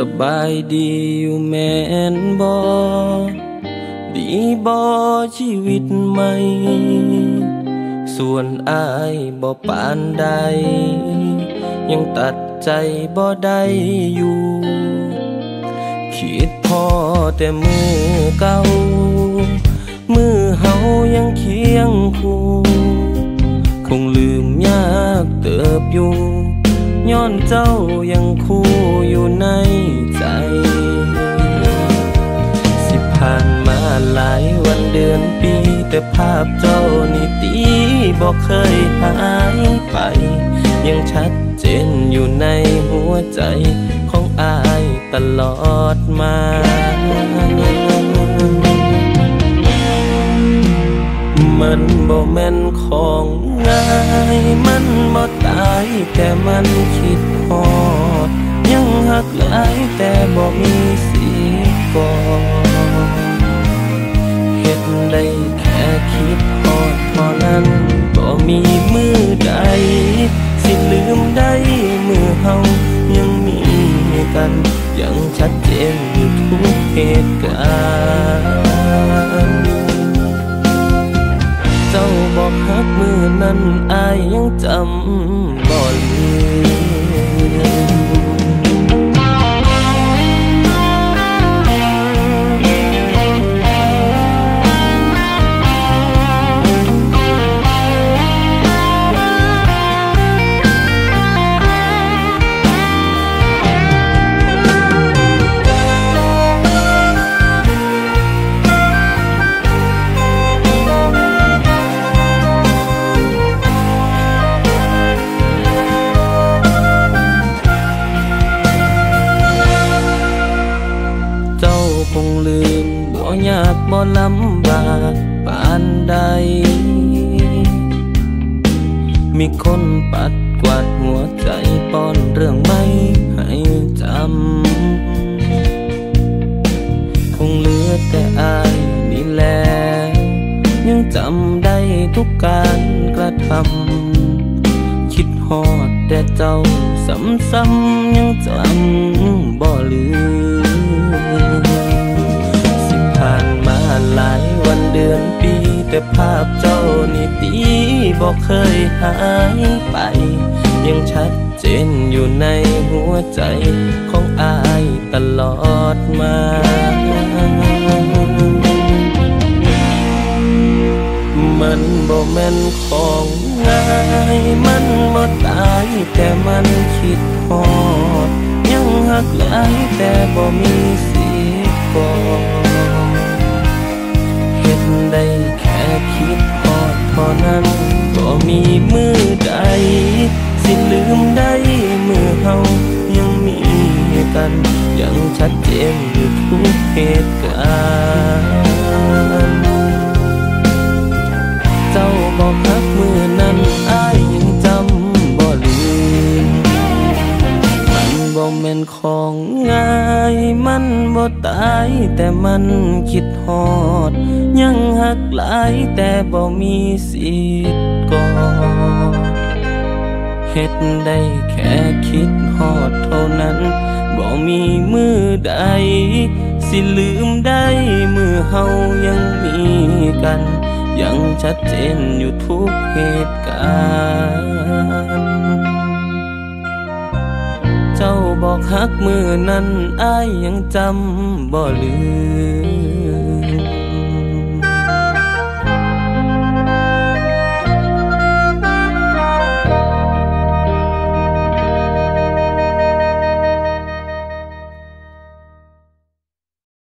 บายดีอยู่แม่นบ่ดีบ่ชีวิตใหม่ส่วนอ้ายบ่ปานใดยังตัดใจบ่ได้อยู่คิดพอแต่มือเก่ามือเฮายังเคียงคู่คงลืมยากเติบอยู่ย้อนเจ้ายังคู่อยู่ในใจสิผ่านมาหลายวันเดือนปีแต่ภาพเจ้านี่ตีบ่เคยหายไปยังชัดเจนอยู่ในหัวใจของอ้ายตลอดมามันบ่แม่นของง่ายมันบ่ตายแต่มันคิดฮอดยังหักหลายแต่บ่มีสิก่อเฮ็ดได้แค่คิดฮอดเท่านั้นบ่มีมือใดสิลืมได้มือเฮายังมีกันยังชัดเจนอยู่ทุกเหตุการณ์เจ้าบอกฮักมือนั้นอ้ายยังจำบ่ลืมคงลืมบ่ยากบ่ลำบากปานใดมีคนปัดกวาดหัวใจป้อนเรื่องไม่ให้จำคงเหลือแต่อายนี่แหละยังจำได้ทุกการกระทำคิดฮอดแต่เจ้าซ้ำๆยังจำบ่ลืมผ่านมาหลายวันเดือนปีแต่ภาพเจ้านี่ตีบ่เคยหายไปยังชัดเจนอยู่ในหัวใจของอ้ายตลอดมามันบ่แม่นของง่ายมันบ่ตายแต่มันคิดฮอดยังหักหลายแต่บ่มีสิก่อเฮ็ดได้แค่คิดฮอดเท่านั้นบ่มีมือใดสิลืมได้มือเฮายังมีกันยังชัดเจนอยู่ทุกเหตุการณ์เจ้าบอกฮักมือนั้นอ้ายยังจำบ่ลืมมันบ่แม่นของง่ายมันบ่ตายแต่มันคิดฮอดยังหักหลายแต่บ่มีสิทธิ์ก่อเฮ็ดได้แค่คิดฮอดเท่านั้นบ่มีมือใดสิลืมได้มือเฮายังมีกันยังชัดเจนอยู่ทุกเหตุการณ์เจ้าบอกฮักมือนั้นอ้ายยังจำบ่ลืม